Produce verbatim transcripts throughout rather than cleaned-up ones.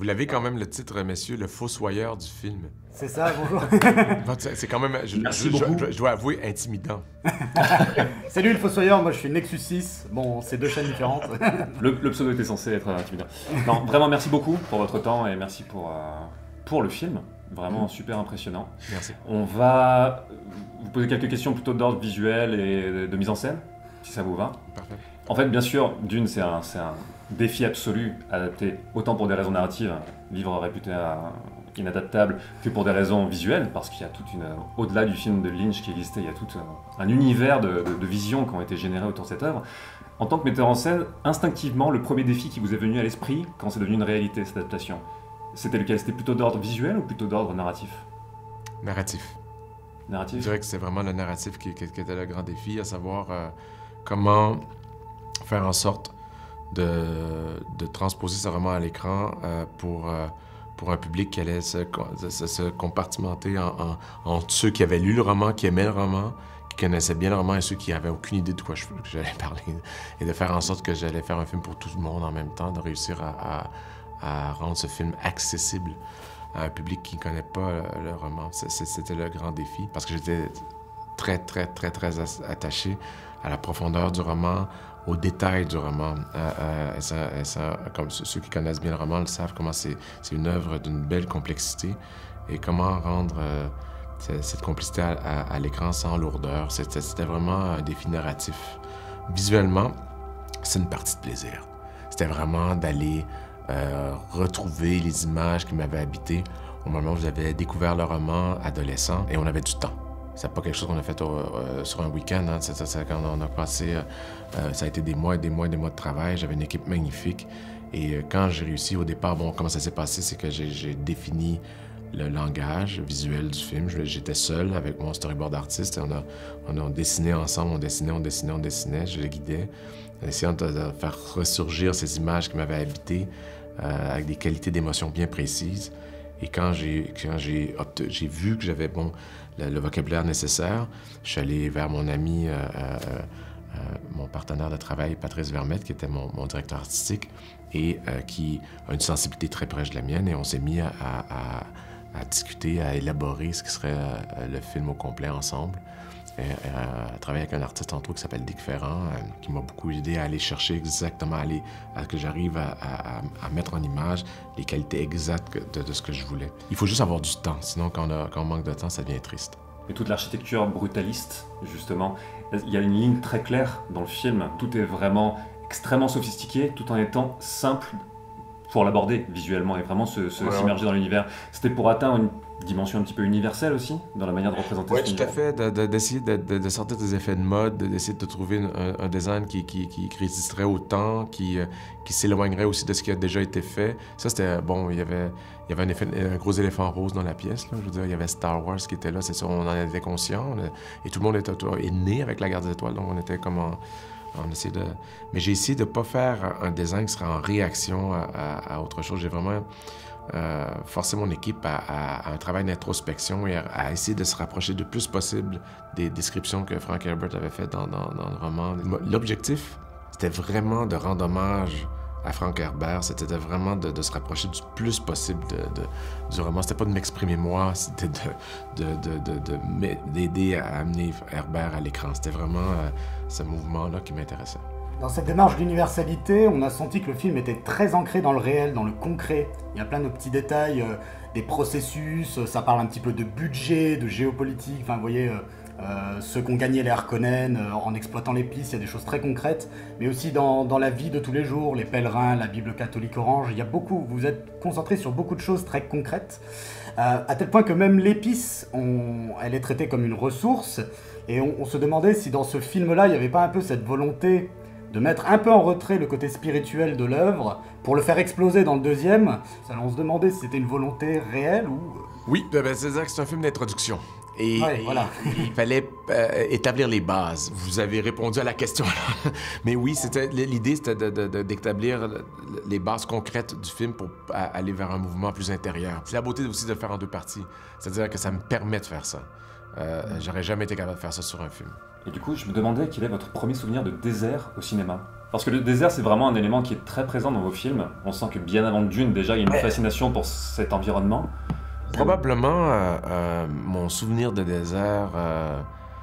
Vous l'avez quand même le titre, messieurs, le fossoyeur du film. C'est ça, bonjour. C'est quand même, je, Merci je, beaucoup. je, je dois avouer, intimidant. C'est lui le Fossoyeur, moi je suis Nexus six. Bon, c'est deux chaînes différentes. Le, le pseudo était censé être intimidant. Non, vraiment merci beaucoup pour votre temps et merci pour, euh, pour le film. Vraiment super impressionnant. Merci. On va vous poser quelques questions plutôt d'ordre visuel et de, de mise en scène, si ça vous va. Parfait. En fait, bien sûr, d'une, c'est un, c'est un défi absolu, adapté autant pour des raisons narratives, livre réputé euh, inadaptable, que pour des raisons visuelles, parce qu'il y a toute une... Au-delà du film de Lynch qui existait, il y a tout un, un univers de, de, de visions qui ont été générés autour de cette œuvre. En tant que metteur en scène, instinctivement, le premier défi qui vous est venu à l'esprit quand c'est devenu une réalité, cette adaptation, c'était lequel? C'était plutôt d'ordre visuel ou plutôt d'ordre narratif? Narratif. Narratif? Je dirais que c'est vraiment le narratif qui, qui, qui était le grand défi, à savoir euh, comment faire en sorte de, de transposer ce roman à l'écran euh, pour, euh, pour un public qui allait se, se, se compartimenter en, en, en ceux qui avaient lu le roman, qui aimaient le roman, qui connaissaient bien le roman et ceux qui n'avaient aucune idée de quoi je, que j'allais parler. Et de faire en sorte que j'allais faire un film pour tout le monde en même temps, de réussir à, à, à rendre ce film accessible à un public qui ne connaît pas le, le roman. C'était le grand défi parce que j'étais très, très, très, très attaché à la profondeur du roman, aux détails du roman. Euh, euh, ça, ça, comme ceux qui connaissent bien le roman le savent, comment c'est une œuvre d'une belle complexité et comment rendre euh, cette complicité à, à, à l'écran sans lourdeur. C'était vraiment un défi narratif. Visuellement, c'est une partie de plaisir. C'était vraiment d'aller euh, retrouver les images qui m'avaient habité au moment où j'avais découvert le roman adolescent et on avait du temps. C'est pas quelque chose qu'on a fait euh, sur un week-end. Hein. C'est, c'est, quand on a passé, euh, ça a été des mois et des mois et des mois de travail. J'avais une équipe magnifique. Et euh, quand j'ai réussi au départ, bon, comment ça s'est passé, c'est que j'ai défini le langage visuel du film. J'étais seul avec mon storyboard artiste. On a, on a dessiné ensemble, on dessinait, on dessinait, on dessinait. Je le guidais, en essayant de, de faire ressurgir ces images qui m'avaient habité euh, avec des qualités d'émotion bien précises. Et quand j'ai j'ai vu que j'avais bon, le, le vocabulaire nécessaire, je suis allé vers mon ami, euh, euh, euh, mon partenaire de travail, Patrice Vermette, qui était mon, mon directeur artistique et euh, qui a une sensibilité très proche de la mienne. Et on s'est mis à, à, à discuter, à élaborer ce qui serait euh, le film au complet ensemble. Et, euh, à travailler avec un artiste entre autres qui s'appelle Dick Ferrand, euh, qui m'a beaucoup aidé à aller chercher exactement, à, aller, à que j'arrive à, à, à mettre en image les qualités exactes de, de ce que je voulais. Il faut juste avoir du temps, sinon quand on, a, quand on manque de temps, ça devient triste. Et toute l'architecture brutaliste, justement, il y a une ligne très claire dans le film. Tout est vraiment extrêmement sophistiqué, tout en étant simple pour l'aborder visuellement et vraiment se, se, ouais, s'immerger ouais. dans l'univers. C'était pour atteindre une dimension un petit peu universelle aussi, dans la manière de représenter ouais, ce tout à fait, d'essayer de, de, de, de sortir des effets de mode, d'essayer de trouver un, un design qui, qui, qui résisterait au temps, qui, qui s'éloignerait aussi de ce qui a déjà été fait. Ça, c'était, bon, il y avait, il y avait un, effet, un gros éléphant rose dans la pièce, là. Je veux dire, il y avait Star Wars qui était là, c'est ça, on en était conscient, et tout le monde était, est né avec la Garde des Étoiles, donc on était comme en... On essaie de... Mais j'ai essayé de ne pas faire un design qui serait en réaction à, à, à autre chose. J'ai vraiment euh, forcé mon équipe à, à, à un travail d'introspection et à, à essayer de se rapprocher le plus possible des descriptions que Frank Herbert avait faites dans, dans, dans le roman. L'objectif, c'était vraiment de rendre hommage à Frank Herbert. C'était vraiment de, de se rapprocher du plus possible de, de, du roman. C'était pas de m'exprimer moi, c'était d'aider de, de, de, de, à amener Herbert à l'écran. C'était vraiment euh, ce mouvement-là qui m'intéressait. Dans cette démarche d'universalité, on a senti que le film était très ancré dans le réel, dans le concret. Il y a plein de petits détails, euh, des processus, ça parle un petit peu de budget, de géopolitique, enfin vous voyez... Euh, Euh, ceux qui ont gagné les Harkonnen euh, en exploitant les pistes, il y a des choses très concrètes, mais aussi dans, dans la vie de tous les jours, les pèlerins, la Bible catholique orange, il y a beaucoup, vous êtes concentré sur beaucoup de choses très concrètes, euh, à tel point que même l'épice, elle est traitée comme une ressource, et on, on se demandait si dans ce film-là, il n'y avait pas un peu cette volonté de mettre un peu en retrait le côté spirituel de l'œuvre, pour le faire exploser dans le deuxième. Alors on se demandait si c'était une volonté réelle ou... Oui, ben, c'est-à-dire que c'est un film d'introduction. Et, ouais, voilà. et il fallait euh, établir les bases. Vous avez répondu à la question. Mais oui, c'était l'idée, c'était d'établir de, de, les bases concrètes du film pour aller vers un mouvement plus intérieur. C'est la beauté aussi de le faire en deux parties. C'est-à-dire que ça me permet de faire ça. Euh, mmh. J'aurais jamais été capable de faire ça sur un film. Et du coup, je me demandais quel est votre premier souvenir de désert au cinéma? Parce que le désert, c'est vraiment un élément qui est très présent dans vos films. On sent que bien avant Dune, déjà, il y a une Ouais. fascination pour cet environnement. Probablement, euh, euh, mon souvenir de désert, euh,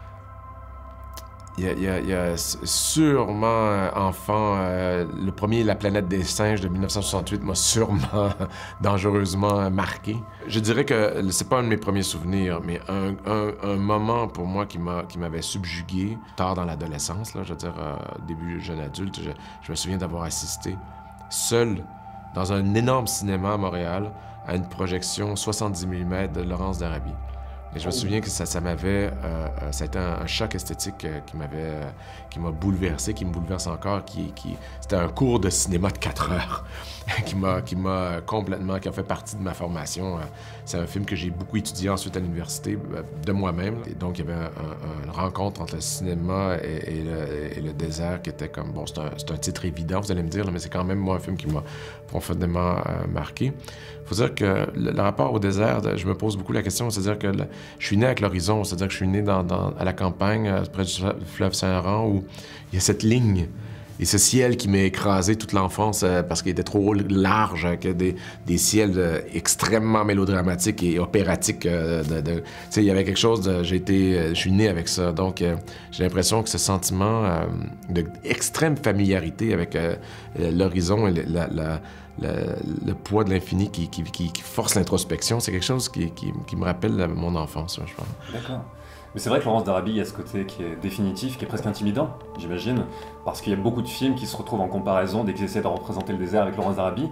il y a, il y a- il y a s- sûrement, euh, enfant, euh, le premier La planète des singes de mille neuf cent soixante-huit m'a sûrement dangereusement marqué. Je dirais que c'est pas un de mes premiers souvenirs, mais un, un- un moment pour moi qui m'a, qui m'avait subjugué tard dans l'adolescence, là, je veux dire, euh, début jeune adulte, je, je me souviens d'avoir assisté seul dans un énorme cinéma à Montréal à une projection soixante-dix millimètres de Laurence d'Arabie. Et je me souviens que ça, ça m'avait... euh, euh, ça a été un, un choc esthétique euh, qui m'avait... euh, qui m'a bouleversé, qui me bouleverse encore, qui... qui c'était un cours de cinéma de quatre heures qui m'a qui m'a complètement... qui a fait partie de ma formation. Euh, C'est un film que j'ai beaucoup étudié ensuite à l'université, euh, de moi-même. Et donc, il y avait un- un- une rencontre entre le cinéma et, et le, et le désert qui était comme... Bon, c'est un, c'est un titre évident, vous allez me dire, là, mais c'est quand même, moi, un film qui m'a profondément euh, marqué. Il faut dire que le, le rapport au désert, je me pose beaucoup la question, c'est-à-dire que le- je suis né avec l'horizon, c'est-à-dire que je suis né dans, dans- à la campagne, euh, près du fleuve Saint-Laurent, où il y a cette ligne et ce ciel qui m'a écrasé toute l'enfance euh, parce qu'il était trop large, euh, que des, des ciels euh, extrêmement mélodramatiques et opératiques. euh, de, de- tu sais, il y avait quelque chose de... J'ai été... euh, je suis né avec ça, donc euh, j'ai l'impression que ce sentiment euh, d'extrême familiarité avec euh, l'horizon et le, la, la- le, le poids de l'infini qui, qui, qui- qui force l'introspection, c'est quelque chose qui, qui- qui me rappelle mon enfance, je pense. D'accord. Mais c'est vrai que Laurence d'Arabie, il y a ce côté qui est définitif, qui est presque intimidant, j'imagine, parce qu'il y a beaucoup de films qui se retrouvent en comparaison dès qu'ils essaient de représenter le désert avec Laurence d'Arabie.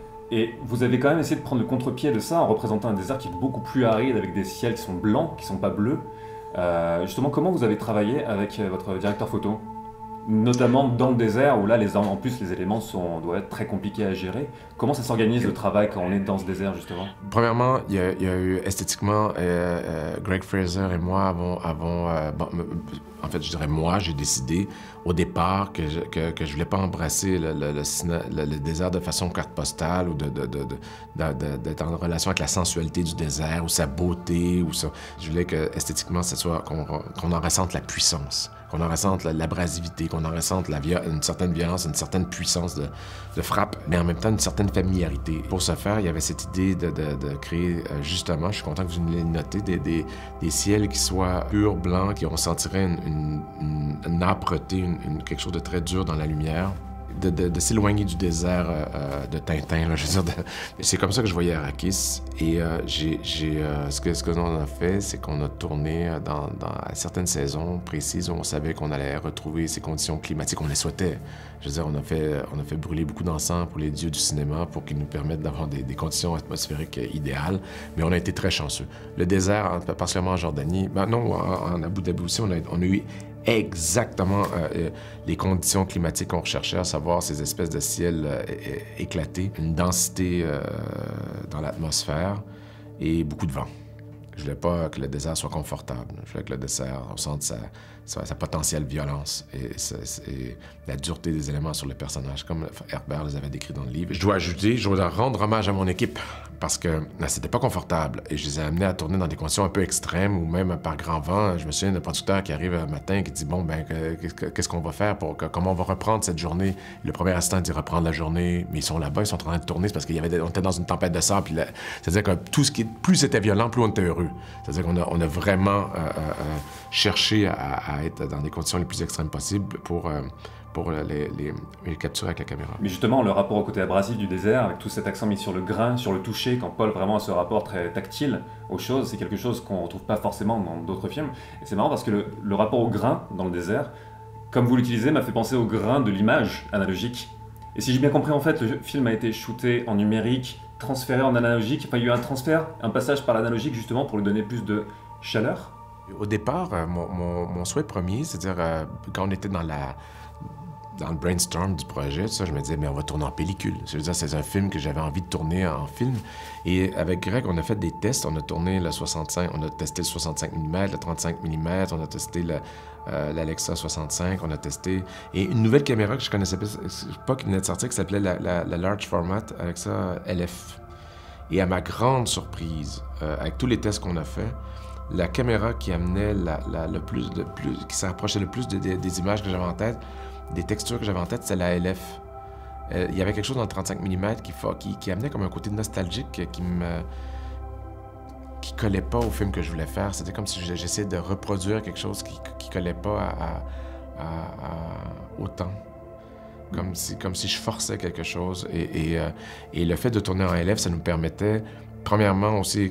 Et vous avez quand même essayé de prendre le contre-pied de ça en représentant un désert qui est beaucoup plus aride, avec des ciels qui sont blancs, qui sont pas bleus. Euh, justement, comment vous avez travaillé avec euh, votre directeur photo ? Notamment dans le désert, où là, les, en plus, les éléments sont, doivent être très compliqués à gérer. Comment ça s'organise le travail quand on est dans ce désert, justement ? Premièrement, il y a, il y a eu esthétiquement, euh, euh, Greg Fraser et moi avons, avons euh, bon, en fait, je dirais moi, j'ai décidé au départ que je, que, que je voulais pas embrasser le, le, le, ciné- le- le désert de façon carte postale ou de, de, de, de, de- de- d'être en relation avec la sensualité du désert ou sa beauté ou ça. Je voulais que esthétiquement, ça soit qu'on, qu'on en ressente la puissance, qu'on en ressente la- l'abrasivité, qu'on en ressente la via- une certaine violence, une certaine puissance de, de frappe, mais en même temps une certaine familiarité. Pour ce faire, il y avait cette idée de, de, de créer, euh, justement, je suis content que vous me l'ayez noté, des, des, des ciels qui soient purs, blancs, qui on sentirait une, une, une, une âpreté, une, une- quelque chose de très dur dans la lumière. De, de, de s'éloigner du désert euh, euh, de Tintin, là, je veux dire. de- C'est comme ça que je voyais Arrakis. Et euh, j'ai, j'ai, euh, ce que ce que l'on a fait, c'est qu'on a tourné euh, dans, dans à certaines saisons précises où on savait qu'on allait retrouver ces conditions climatiques, on les souhaitait. Je veux dire, on a fait, on a fait brûler beaucoup d'encens pour les dieux du cinéma pour qu'ils nous permettent d'avoir des, des conditions atmosphériques euh, idéales. Mais on a été très chanceux. Le désert, en- particulièrement en Jordanie, ben non, en, en Abu Dhabi aussi, on a, on a eu exactement euh, euh, les conditions climatiques qu'on recherchait, à savoir ces espèces de ciels euh, é- éclatés, une densité euh, dans l'atmosphère et beaucoup de vent. Je voulais pas que le désert soit confortable. Je voulais que le désert, on sente sa, sa, sa potentielle violence et, sa- et la dureté des éléments sur le personnage, comme Herbert les avait décrits dans le livre. Je dois ajouter, je dois rendre hommage à mon équipe parce que là, c'était pas confortable et je les ai amenés à tourner dans des conditions un peu extrêmes ou même par grand vent. Je me souviens d'un producteur qui arrive un matin et qui dit bon ben que- que- qu'est-ce qu'on va faire pour que- comment on va reprendre cette journée. Le premier assistant dit reprendre la journée, mais ils sont là-bas, ils sont en train de tourner c'est parce qu'il y avait des- on était dans une tempête de sable. Puis là, c'est-à-dire que tout ce qui plus c'était violent, plus on était heureux. C'est-à-dire qu'on a, on a vraiment euh, euh, euh, cherché à, à être dans des conditions les plus extrêmes possibles pour, euh, pour les, les, les capturer avec la caméra. Mais justement, le rapport au côté abrasif du désert, avec tout cet accent mis sur le grain, sur le toucher, quand Paul vraiment a ce rapport très tactile aux choses, c'est quelque chose qu'on ne retrouve pas forcément dans d'autres films. Et c'est marrant parce que le, le rapport au grain dans le désert, comme vous l'utilisez, m'a fait penser au grain de l'image analogique. Et si j'ai bien compris, en fait, le film a été shooté en numérique, transféré en analogique. Enfin, il y a eu un transfert, un passage par l'analogique justement pour lui donner plus de chaleur. Au départ, euh, mon, mon, mon souhait premier, c'est-à-dire euh, quand on était dans la dans le brainstorm du projet, tout ça, je me disais, mais on va tourner en pellicule. Je veux dire, c'est un film que j'avais envie de tourner en film. Et avec Greg, on a fait des tests. On a tourné le soixante-cinq, on a testé le soixante-cinq millimètres, le trente-cinq millimètres, on a testé le, euh, l'Alexa soixante-cinq, on a testé... Et une nouvelle caméra que je connaissais pas, pas qui venait de sortir, qui s'appelait la, la, la Large Format, Alexa L F. Et à ma grande surprise, euh, avec tous les tests qu'on a faits, la caméra qui amenait la, la, le plus, de, plus, qui s'approchait le plus de, de, des images que j'avais en tête, des textures que j'avais en tête, c'est la L F. Euh, il y avait quelque chose dans le trente-cinq millimètres qui, qui, qui amenait comme un côté nostalgique qui me... qui collait pas au film que je voulais faire. C'était comme si j'essayais de reproduire quelque chose qui, qui collait pas à, à, à, à, au temps. Comme si, comme si je forçais quelque chose. Et, et, euh, et le fait de tourner en L F, ça nous permettait, premièrement aussi,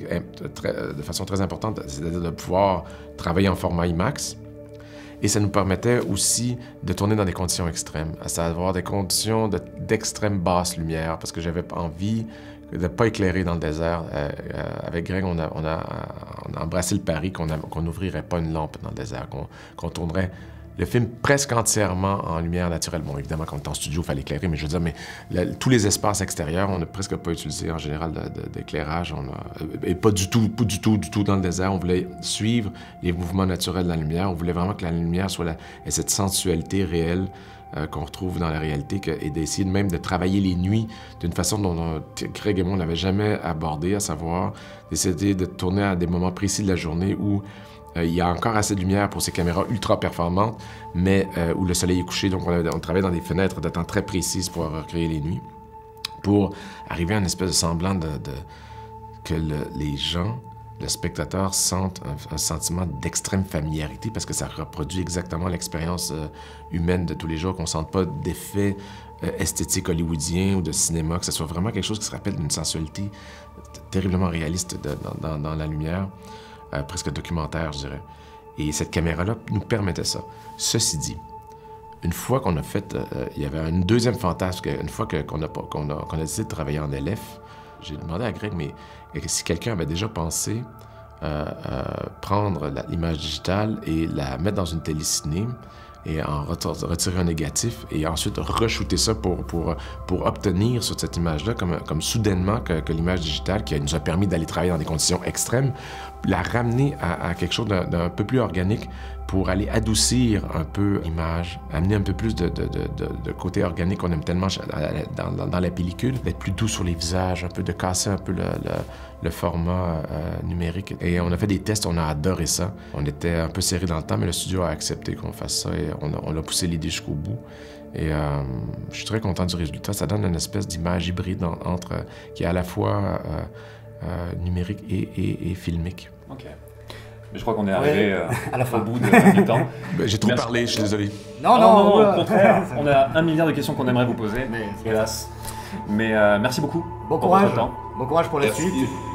de façon très importante, c'est-à-dire de pouvoir travailler en format IMAX. Et ça nous permettait aussi de tourner dans des conditions extrêmes, à savoir des conditions d'extrême de, basse lumière, parce que j'avais pas envie de ne pas éclairer dans le désert. Euh, euh, avec Greg, on a, on a, on a embrassé le pari qu'on qu'on n'ouvrirait pas une lampe dans le désert, qu'on qu'on tournerait le film presque entièrement en lumière naturelle. Bon, évidemment, quand on est en studio, il fallait éclairer, mais je veux dire, mais la, tous les espaces extérieurs, on n'a presque pas utilisé en général d'éclairage. Et pas du tout, pas du tout, du tout dans le désert. On voulait suivre les mouvements naturels de la lumière. On voulait vraiment que la lumière soit la, ait cette sensualité réelle euh, qu'on retrouve dans la réalité, que, et d'essayer même de travailler les nuits d'une façon dont on, Greg et moi, on n'avait jamais abordé, à savoir d'essayer de tourner à des moments précis de la journée où Euh, il y a encore assez de lumière pour ces caméras ultra performantes, mais euh, où le soleil est couché, donc on, a, on travaille dans des fenêtres de temps très précises pour recréer les nuits, pour arriver à une espèce de semblant de, de que le, les gens, le spectateur, sentent un, un sentiment d'extrême familiarité, parce que ça reproduit exactement l'expérience euh, humaine de tous les jours, qu'on ne sente pas d'effet euh, esthétique hollywoodien ou de cinéma, que ce soit vraiment quelque chose qui se rappelle d'une sensualité terriblement réaliste de, dans, dans, dans la lumière. Euh, presque documentaire, je dirais. Et cette caméra-là nous permettait ça. Ceci dit, une fois qu'on a fait... Euh, il y avait un deuxième fantasme, une fois qu'on a, qu'on a, qu'on a décidé de travailler en L F, j'ai demandé à Greg, mais si quelqu'un avait déjà pensé euh, euh, prendre l'image digitale et la mettre dans une téléciné, et en retirer un négatif, et ensuite re-shooter ça pour, pour, pour obtenir sur cette image-là, comme, comme soudainement que, que l'image digitale, qui nous a permis d'aller travailler dans des conditions extrêmes, la ramener à, à quelque chose d'un peu plus organique pour aller adoucir un peu l'image, amener un peu plus de, de, de, de, de côté organique qu'on aime tellement dans, dans, dans la pellicule, d'être plus doux sur les visages, un peu de casser un peu le, le, le format euh, numérique. Et on a fait des tests, on a adoré ça. On était un peu serré dans le temps, mais le studio a accepté qu'on fasse ça et on a, on a poussé l'idée jusqu'au bout. Et euh, je suis très content du résultat. Ça donne une espèce d'image hybride en, entre, qui est à la fois euh, euh, numérique et, et, et filmique. OK. Mais je crois qu'on est arrivé ouais, à la euh, fin. au bout de, du temps. J'ai trop Merci. parlé, je suis désolé. Non, non, non, non, non au contraire. On a un milliard de questions qu'on aimerait vous poser, mais hélas. Mais euh, merci beaucoup. Bon courage. Pour votre temps. Bon courage pour la Merci. suite.